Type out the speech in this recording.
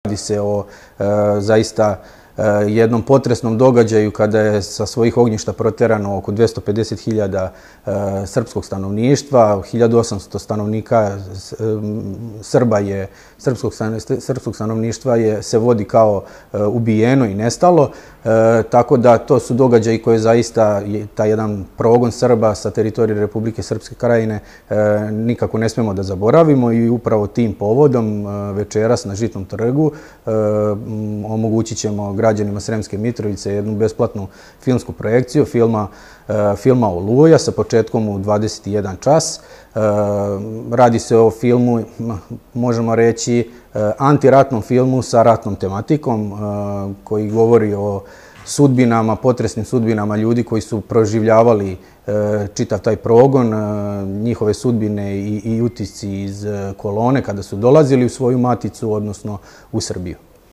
se o zaista jednom potresnom događaju kada je sa svojih ognjišta proterano oko 250.000 srpskog stanovništva, 1800 stanovnika srpskog stanovništva se vodi kao ubijeno i nestalo, tako da to su događaji koje zaista, taj jedan progon Srba sa teritorije Republike Srpske Krajine nikako ne smemo da zaboravimo i upravo tim povodom večeras na Žitnom trgu omogućit ćemo građanima Sremske Mitrovice jednu besplatnu filmsku projekciju filma Oluja sa početkom u 21 čas. Radi se o filmu, možemo reći, antiratnom filmu sa ratnom tematikom koji govori o sudbinama, potresnim sudbinama ljudi koji su proživljavali čitav taj progon, njihove sudbine i utisci iz kolone kada su dolazili u svoju maticu, odnosno u Srbiju.